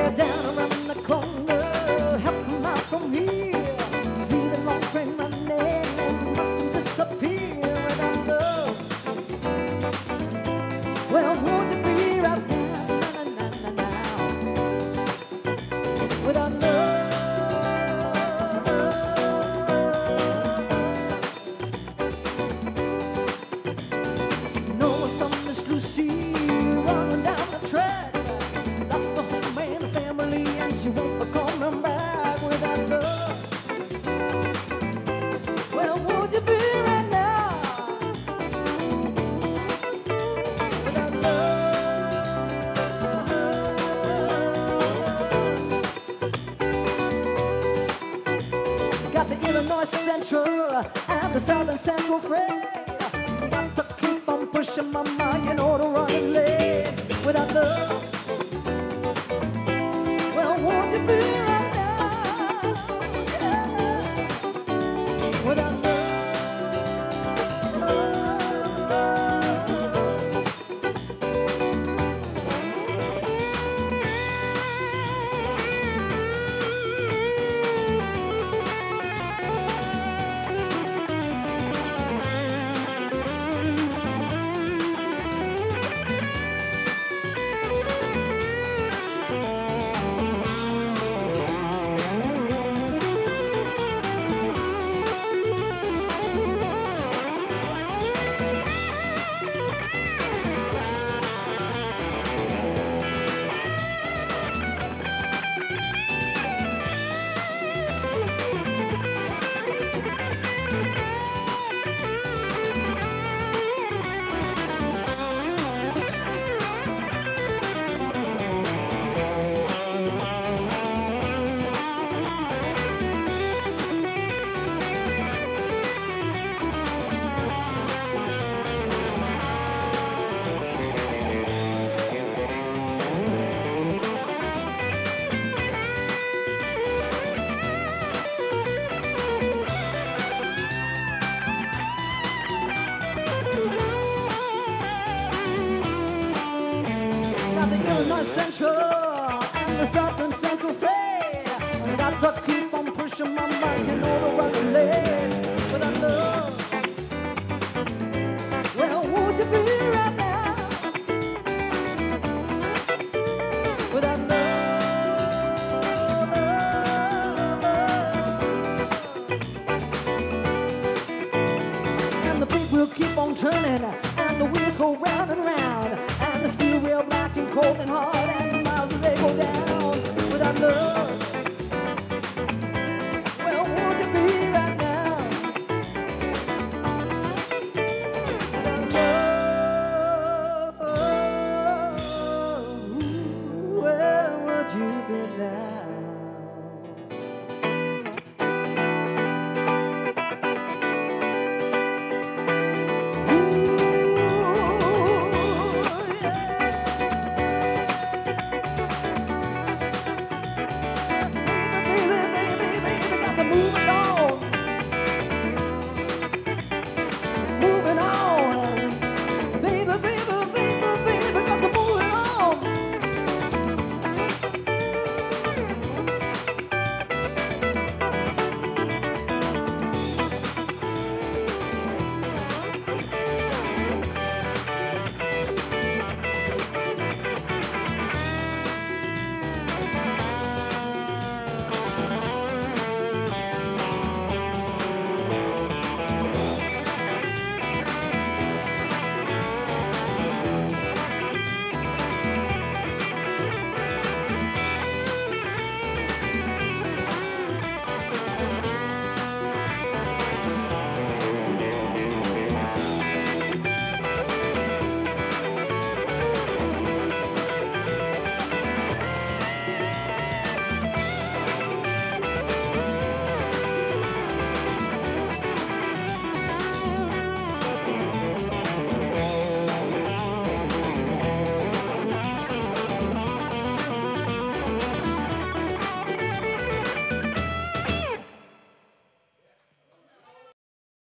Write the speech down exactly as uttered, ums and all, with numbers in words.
They're down around the corner, help them out from here. See the long train running and watch them disappear without love. Well, won't you be right now, now, now, now, without love? No, some Miss Lucy running down the track, lost the home and the family, and she won't be coming back without love. Well, would you be right now without love? Got the Illinois Central and the Southern Central Freight. Got to keep on pushing my mind, you know, to run and late without love. Well, won't you be right now, yeah, without love? Got the Illinois Central and the Southern Central Freight. Got to keep on pushing my mind, you know, to run late without love. Well, would you be right now without love? And the beat will keep on turning, and the wheels go round and round, and the steel rail black and cold and hard, and the miles they go down without love.